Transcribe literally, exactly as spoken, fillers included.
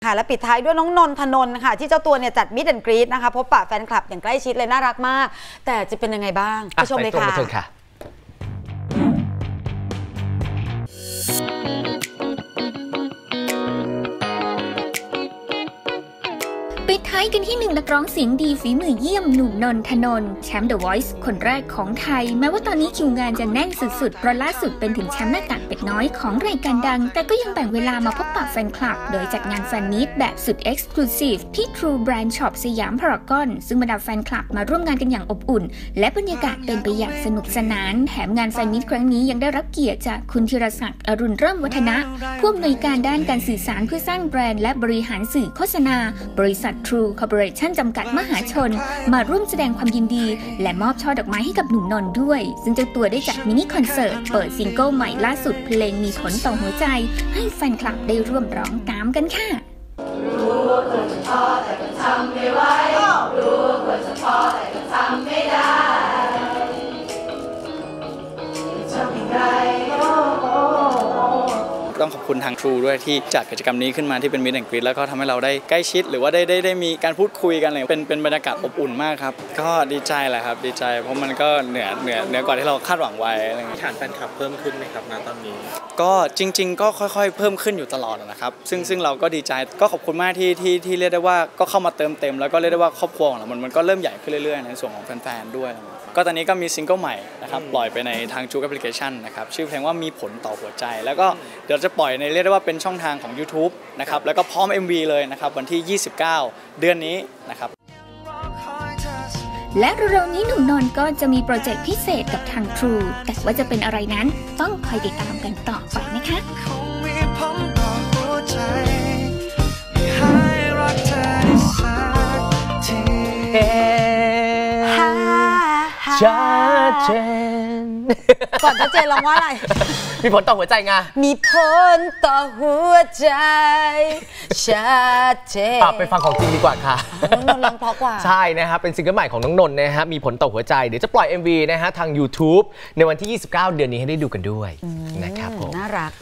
ค่ะและปิดท้ายด้วยน้องนนทนนท์ค่ะที่เจ้าตัวเนี่ยจัดมิดแอนด์กรีดนะคะพบปะแฟนคลับอย่างใกล้ชิดเลยน่ารักมากแต่จะเป็นยังไงบ้างไปชมเลยค่ะปิดท้ายกันที่หนึ่งนักร้องเสียงดีฝีมือเยี่ยมหนุ่มนนทนนท์แชมป์ The Voice คนแรกของไทยแม้ว่าตอนนี้คิวงานจะแน่นสุดๆเพราะล่าสุดเป็นถึงแชมป์หน้ากากเป็ดน้อยของรายการดังแต่ก็ยังแบ่งเวลามาพบปะแฟนคลับโดยจัดงานแฟนมีตแบบสุดเอ็กซ์คลูซีฟที่ True Brand Shop สยามพารากอนซึ่งบรรดาแฟนคลับมาร่วมงานกันอย่างอบอุ่นและบรรยากาศเป็นไปอย่างสนุกสนานแถมงานแฟนมีตครั้งนี้ยังได้รับเกียรติจากคุณธีรศักดิ์อรุณเริ่มวัฒนะผู้อำนวยการด้านการสื่อสารเพื่อสร้างแบรนด์และบริหารสื่อโฆษณาบริษัท True Corporationจำกัดมหาชนมาร่วมแสดงความยินดีและมอบช่อดอกไม้ให้กับหนุ่มนนท์ด้วยซึ่งเจ้าตัวได้จัดมินิคอนเสิร์ตเปิดซิงเกิลใหม่ล่าสุดเพลงมีผลต่อหัวใจให้แฟนคลับได้ร่วมร้องตามกันค่ะรู้ว่าควรจะพอแต่ก็ทำไม่ไหวรู้ว่าควรจะพอแต่ก็ทำไม่ได้ทำยังไงต้องขอบคุณทาง True ด้วยที่จัดกิจกรรมนี้ขึ้นมาที่เป็นมิตรแอนด์กรีดแล้วก็ทำให้เราได้ใกล้ชิดหรือว่าได้ได้ได้มีการพูดคุยกันเลยเป็นเป็นบรรยากาศอบอุ่นมากครับก็ดีใจแหละครับดีใจเพราะมันก็เหนือเหนือเหนือกว่าที่เราคาดหวังไว้อะไรอย่างเงี้ยฐานแฟนคลับเพิ่มขึ้นไหมครับณตอนนี้ก็จริงๆก็ค่อยๆเพิ่มขึ้นอยู่ตลอดนะครับซึ่งซึ่งเราก็ดีใจก็ขอบคุณมากที่ที่ที่เรียกได้ว่าก็เข้ามาเติมเต็มแล้วก็เรียกได้ว่าครอบครัวของเรามันมันก็เริ่มใหญ่ขึ้นเรื่อยๆในส่วนของแฟนๆด้วยก็ตอนนี้ก็มีซิงเกิลใหม่นะครับปล่อยไปในทาง True Application นะครับชื่อเพลงว่ามีผลต่อหัวใจแล้วก็เดี๋ยวจะปล่อยในเรียกได้ว่าเป็นช่องทางของ YouTube นะครับแล้วก็พร้อม เอ็ม วี เลยนะครับวันที่ยี่สิบเก้าเดือนนี้นะครับและเร็วๆนี้หนุ่มนนท์ก็จะมีโปรเจกต์พิเศษกับทาง True แต่ว่าจะเป็นอะไรนั้นต้องคอยติดตามกันต่อไปนะคะชัดเจนก่อนชัดเจนร้องว่าอะไรมีผลต่อหัวใจไงมีผลต่อหัวใจชัดเจนไปฟังของจริงดีกว่าค่ะน้องนนท์ร้องเพราะกว่าใช่นะครับเป็นซิงเกิลใหม่ของน้องนนท์นะฮะมีผลต่อหัวใจเดี๋ยวจะปล่อย เอ็ม วี นะฮะทาง YouTube ในวันที่ยี่สิบเก้าเดือนนี้ให้ได้ดูกันด้วยนะครับผมน่ารัก